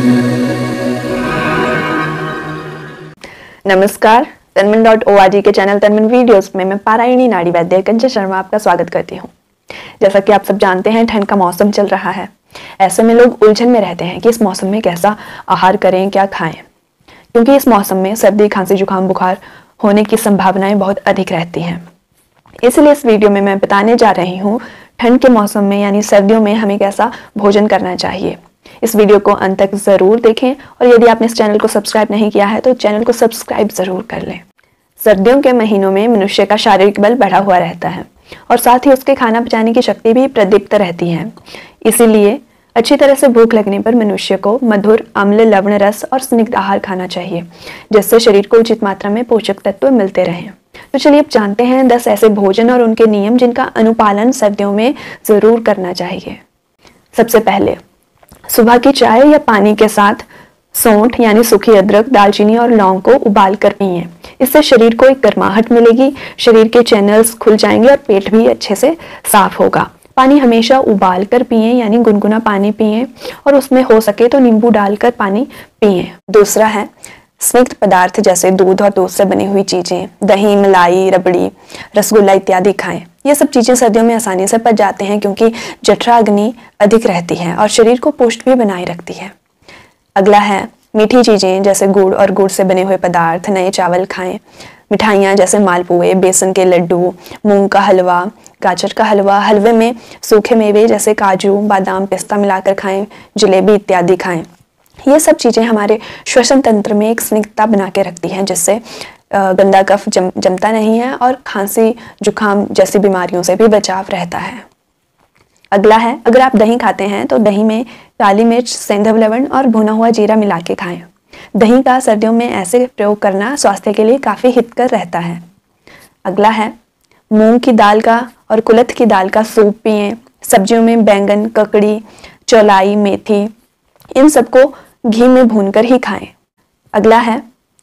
नमस्कार, तन्मन.org के channel तन्मन videos में मैं पारायणी नाड़ी वैद्य कंचन शर्मा आपका स्वागत करती हूँ। जैसा कि आप सब जानते हैं, ठंड का मौसम चल रहा है। ऐसे में लोग उलझन में रहते हैं कि इस मौसम में कैसा आहार करें, क्या खाएं, क्योंकि इस मौसम में सर्दी, खांसी, जुकाम, बुखार होने की संभावनाएं बहुत अधिक रहती हैं। इसलिए इस वीडियो में मैं बताने जा रही हूँ ठंड के मौसम में यानी सर्दियों में हमें कैसा भोजन करना चाहिए। इस वीडियो को अंत तक ज़रूर देखें और यदि आपने इस चैनल को सब्सक्राइब नहीं किया है तो चैनल को सब्सक्राइब ज़रूर कर लें। सर्दियों के महीनों में मनुष्य का शारीरिक बल बढ़ा हुआ रहता है और साथ ही उसके खाना पचाने की शक्ति भी प्रदीप्त रहती है। इसीलिए अच्छी तरह से भूख लगने पर मनुष्य को मधुर, अम्ल, लवण रस और स्निग्ध आहार खाना चाहिए, जिससे शरीर को उचित मात्रा में पोषक तत्व मिलते रहें। तो चलिए अब जानते हैं 10 ऐसे भोजन और उनके नियम जिनका अनुपालन सर्दियों में ज़रूर करना चाहिए। सबसे पहले, सुबह की चाय या पानी के साथ सौंठ यानी सूखी अदरक, दालचीनी और लौंग को उबाल कर पिएं। इससे शरीर को एक गर्माहट मिलेगी, शरीर के चैनल्स खुल जाएंगे और पेट भी अच्छे से साफ होगा। पानी हमेशा उबाल कर पिएं यानी गुनगुना पानी पिएं और उसमें हो सके तो नींबू डालकर पानी पिएं। दूसरा है स्निग्ध पदार्थ जैसे दूध और दूध से बनी हुई चीजें, दही, मलाई, रबड़ी, रसगुल्ला इत्यादि खाएं। ये सब चीजें सर्दियों में आसानी से पच जाते हैं क्योंकि जठराग्नि अधिक रहती है और शरीर को पुष्ट भी बनाए रखती है। अगला है मीठी चीजें जैसे गुड़ और गुड़ से बने हुए पदार्थ, नए चावल खाएं। मिठाइयाँ जैसे मालपुए, बेसन के लड्डू, मूंग का हलवा, गाजर का हलवा, हलवे में सूखे मेवे जैसे काजू, बादाम, पिस्ता मिलाकर खाएं। जलेबी इत्यादि खाएं। ये सब चीज़ें हमारे श्वसन तंत्र में एक स्निग्धता बना के रखती हैं, जिससे गंदा कफ जमता नहीं है और खांसी, जुकाम जैसी बीमारियों से भी बचाव रहता है। अगला है, अगर आप दही खाते हैं तो दही में काली मिर्च, सेंधव लवण और भुना हुआ जीरा मिला के खाएं। दही का सर्दियों में ऐसे प्रयोग करना स्वास्थ्य के लिए काफ़ी हितकर रहता है। अगला है मूंग की दाल का और कुलथ की दाल का सूप पिएं। सब्जियों में बैंगन, ककड़ी, चौलाई, मेथी, इन सबको घी में भूनकर ही खाएं। अगला है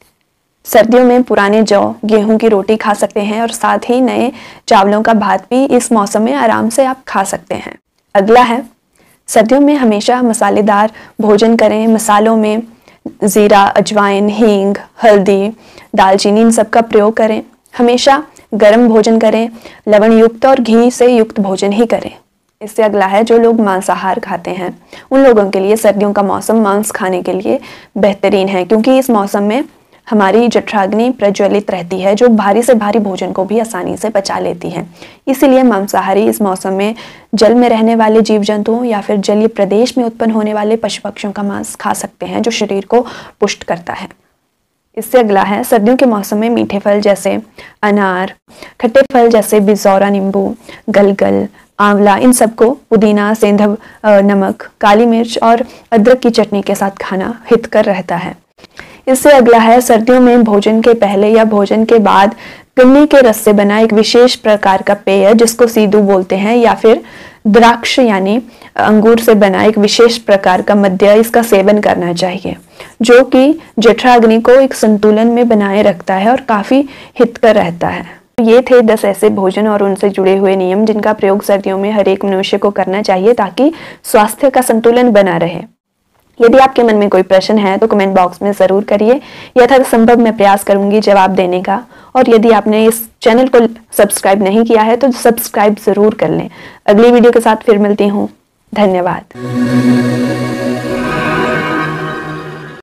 सर्दियों में पुराने जौ, गेहूं की रोटी खा सकते हैं और साथ ही नए चावलों का भात भी इस मौसम में आराम से आप खा सकते हैं। अगला है सर्दियों में हमेशा मसालेदार भोजन करें। मसालों में जीरा, अजवाइन, हींग, हल्दी, दालचीनी इन सब का प्रयोग करें। हमेशा गर्म भोजन करें। लवण युक्त और घी से युक्त भोजन ही करें। इससे अगला है जो लोग मांसाहार खाते हैं उन लोगों के लिए सर्दियों का मौसम मांस खाने के लिए बेहतरीन है, क्योंकि इस मौसम में हमारी जठराग्नि प्रज्वलित रहती है जो भारी से भारी भोजन को भी आसानी से पचा लेती है। इसीलिए मांसाहारी इस मौसम में जल में रहने वाले जीव जंतुओं या फिर जलीय प्रदेश में उत्पन्न होने वाले पशु पक्षियों का मांस खा सकते हैं, जो शरीर को पुष्ट करता है। इससे अगला है सर्दियों के मौसम में मीठे फल जैसे अनार, खट्टे फल जैसे बिजौरा, नींबू, गलगल, आंवला, इन सबको पुदीना, सेंधव नमक, काली मिर्च और अदरक की चटनी के साथ खाना हितकर रहता है। इससे अगला है सर्दियों में भोजन के पहले या भोजन के बाद गन्ने के रस से बना एक विशेष प्रकार का पेय जिसको सीदू बोलते हैं, या फिर द्राक्ष यानी अंगूर से बना एक विशेष प्रकार का मद्य, इसका सेवन करना चाहिए, जो कि जठराग्नि को एक संतुलन में बनाए रखता है और काफी हितकर रहता है। ये थे 10 ऐसे भोजन और उनसे जुड़े हुए नियम जिनका प्रयोग सर्दियों में हर एक मनुष्य को करना चाहिए ताकि स्वास्थ्य का संतुलन बना रहे। यदि आपके मन में कोई प्रश्न है तो कमेंट बॉक्स में ज़रूर करिए। यथासंभव मैं प्रयास करूंगी जवाब देने का। और यदि आपने इस चैनल को सब्सक्राइब नहीं किया है तो सब्सक्राइब ज़रूर कर लें। अगली वीडियो के साथ फिर मिलती हूँ। धन्यवाद।